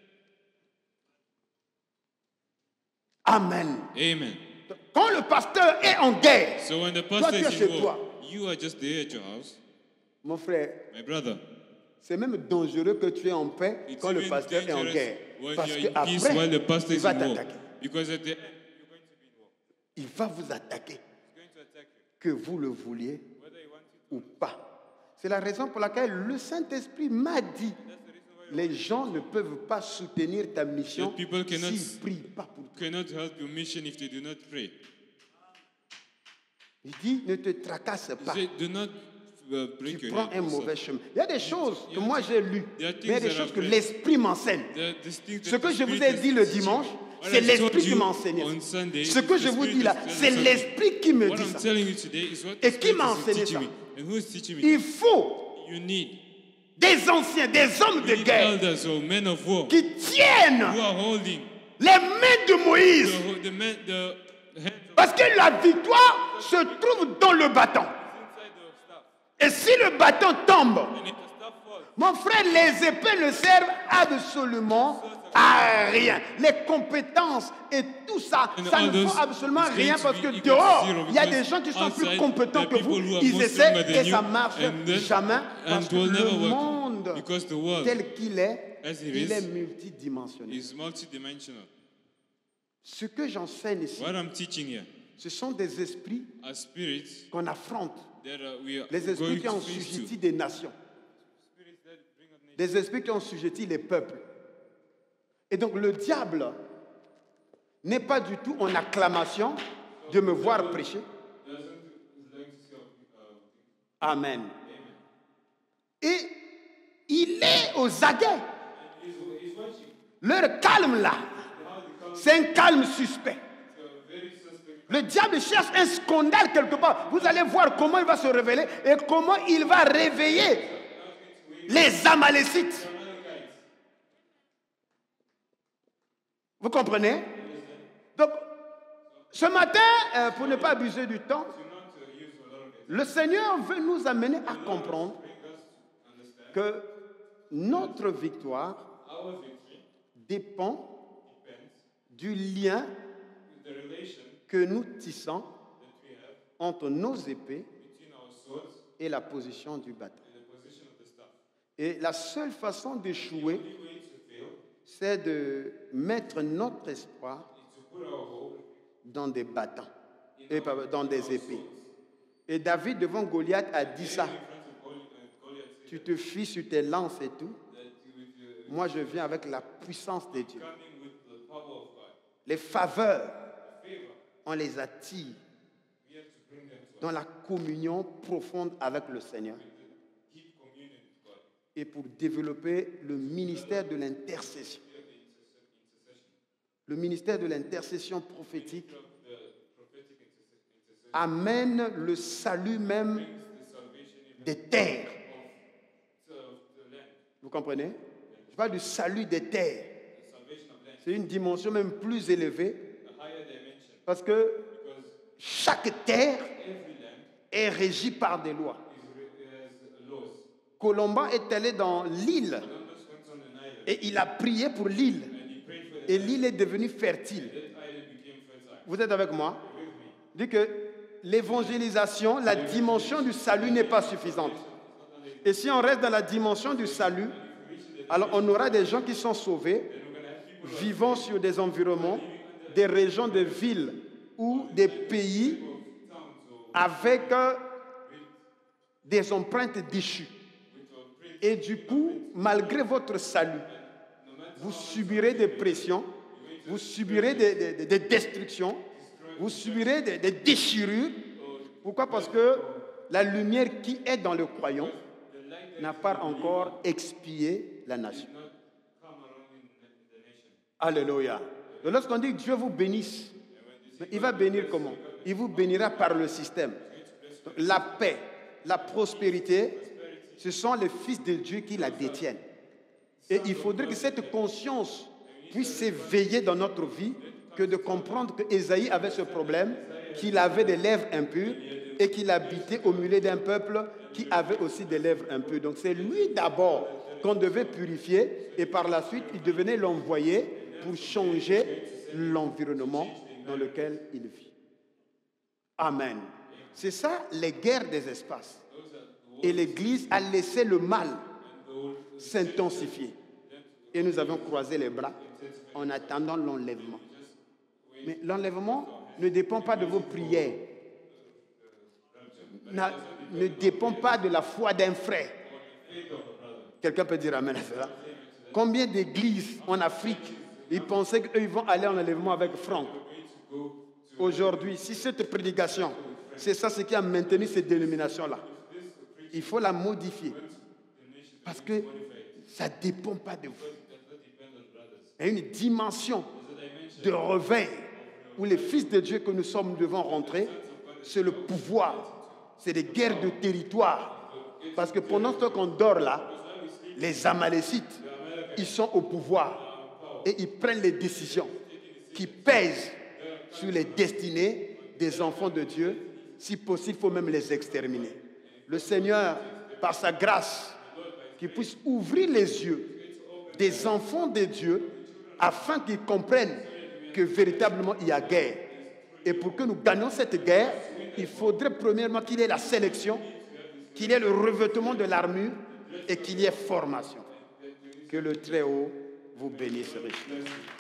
Amen. Amen. Quand le pasteur est en guerre, So when the toi pastor tu es is chez involved, toi. you are just there at your house. Mon frère, My brother, c'est même dangereux que tu es en paix it's quand le even pasteur est en dangerous guerre. when Parce you're in peace qu'après, while the pastor il is va in war. t'attaquer. Because at the end, you're going to be in war. Il va vous attaquer, He's going to attack you. que vous le vouliez Whether you want it ou pas. C'est la raison pour laquelle le Saint-Esprit m'a dit, les gens ne peuvent pas soutenir ta mission That people cannot- s'ils ne prient pas pour toi. cannot help your mission if they do not pray. Il dit, ne te tracasse He pas. said, do not break Tu your prends head un yourself. mauvais chemin. Il y a des choses que moi j'ai lues, There are mais il y a things des that choses I've que read. l'Esprit m'enseigne. These things that Ce que the je vous Spirit ai is dit le teaching. dimanche, What c'est I told l'Esprit qui you m'a enseigné. on Sunday, Ce que the je vous Spirit dis is là, telling c'est something. l'Esprit qui me What dit I'm ça. telling you today is what Et the qui m'a Spirit is enseigné teaching ça? me. And who is teaching me? Il faut You need des anciens, des hommes de guerre elders or men of war qui tiennent who are holding les mains de Moïse. the hands Parce que la victoire se trouve dans le bâton. inside the staff. Et si le bâton tombe, And if the staff falls, mon frère, les épées ne servent absolument à rien. Les compétences et tout ça, And ça all ne those vaut absolument is rien going to parce be que equal to dehors, zero il y a des because gens qui sont plus outside, compétents there que are vous. people who are Ils more essaient stronger et than ça you, marche and then- jamais parce and que will never le work. monde Because the world tel qu'il est, as it il is, est multidimensionnel. is multidimensional. Ce que j'enseigne ici, What I'm teaching here ce sont des esprits are spirits qu'on affronte. that we are Les esprits going qui to ont face sujetti to. des nations. Spirits that bring up nations. Des esprits qui ont sujetti les peuples. Et donc le diable n'est pas du tout en acclamation de me voir prêcher. Amen. Et il est aux aguets. Leur calme là, c'est un calme suspect. Le diable cherche un scandale quelque part. Vous allez voir comment il va se révéler et comment il va réveiller les Amalécites. Vous comprenez? Donc, ce matin, pour ne pas abuser du temps, le Seigneur veut nous amener à comprendre que notre victoire dépend du lien que nous tissons entre nos épées et la position du bâton. Et la seule façon d'échouer, c'est de mettre notre espoir dans des bâtons, et dans des épées. Et David, devant Goliath, a dit ça. Tu te fies sur tes lances et tout. Moi, je viens avec la puissance de Dieu. Les faveurs, on les attire dans la communion profonde avec le Seigneur. Et pour développer le ministère de l'intercession. Le ministère de l'intercession prophétique amène le salut même des terres. Vous comprenez? parle du salut des terres. C'est une dimension même plus élevée. Parce que chaque terre est régie par des lois. Colomba est allé dans l'île et il a prié pour l'île. Et l'île est devenue fertile. Vous êtes avec moi? Dit que l'évangélisation, la dimension du salut n'est pas suffisante. Et si on reste dans la dimension du salut, alors on aura des gens qui sont sauvés, vivant sur des environnements, des régions de villes ou des pays avec des empreintes déchues. Et du coup, malgré votre salut, vous subirez des pressions, vous subirez des destructions, vous subirez des déchirures. Pourquoi? Parce que la lumière qui est dans le croyant n'a pas encore expié la nation. Alléluia. Donc lorsqu'on dit que Dieu vous bénisse, il va bénir comment? Il vous bénira par le système. Donc, la paix, la prospérité, ce sont les fils de Dieu qui la détiennent. Et il faudrait que cette conscience puisse s'éveiller dans notre vie, que de comprendre que Ésaïe avait ce problème, qu'il avait des lèvres impures et qu'il habitait au milieu d'un peuple qui avait aussi des lèvres impures. Donc c'est lui d'abord qu'on devait purifier et par la suite il devenait l'envoyé pour changer l'environnement dans lequel il vit. Amen. C'est ça les guerres des espaces. Et l'Église a laissé le mal s'intensifier. Et nous avons croisé les bras en attendant l'enlèvement. Mais l'enlèvement ne dépend pas de vos prières. Ne dépend pas de la foi d'un frère. Quelqu'un peut dire amen à cela? Combien d'églises en Afrique, ils pensaient qu'ils vont aller en enlèvement avec Franck? Aujourd'hui, si cette prédication, c'est ça ce qui a maintenu cette dénomination-là, il faut la modifier. Parce que ça ne dépend pas de vous. Il y a une dimension de réveil où les fils de Dieu que nous sommes devons rentrer, c'est le pouvoir, c'est des guerres de territoire. Parce que pendant ce temps qu'on dort là, les Amalécites, ils sont au pouvoir et ils prennent les décisions qui pèsent sur les destinées des enfants de Dieu. Si possible, il faut même les exterminer. Le Seigneur, par sa grâce, qu'il puisse ouvrir les yeux des enfants de Dieu afin qu'ils comprennent que véritablement il y a guerre. Et pour que nous gagnions cette guerre, il faudrait premièrement qu'il y ait la sélection, qu'il y ait le revêtement de l'armure et qu'il y ait formation. Que le Très-Haut vous bénisse richement.